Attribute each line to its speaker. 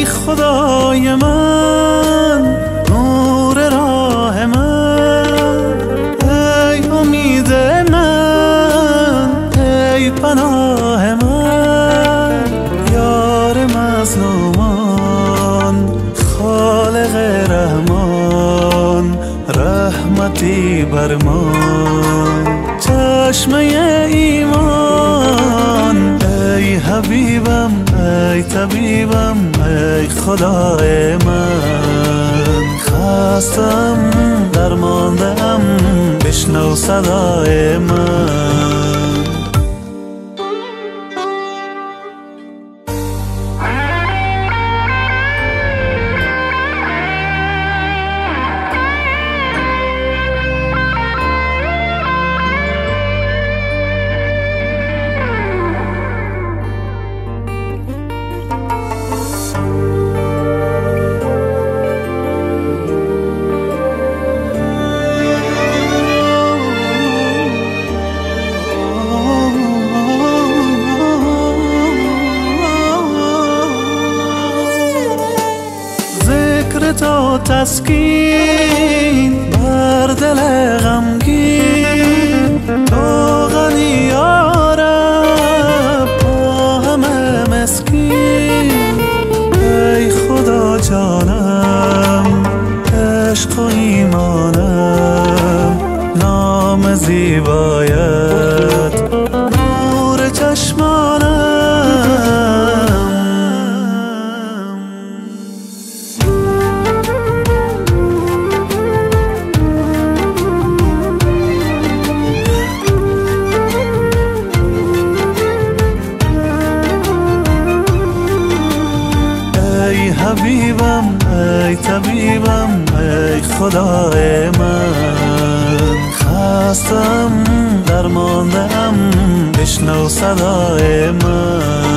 Speaker 1: خدای من، نور راه من، ای امید من، ای پناه من، یار مظلومان، خالق رحمان، رحمتی بر ما، چشمه ایمان. ای حبیبم، ای طبیبم، ای خدای من، خستم درماندم، بشنو صدای من. تو تسکین بر دل غمگین، تو غنی یا رب با همه مسکین. ای خدا جانم، عشق و ایمانم، نام زیبایت نور چشمانم. ای حبیبم، ای طبیبم، ای خدای من، خستم درماندم، بشنو صدای من.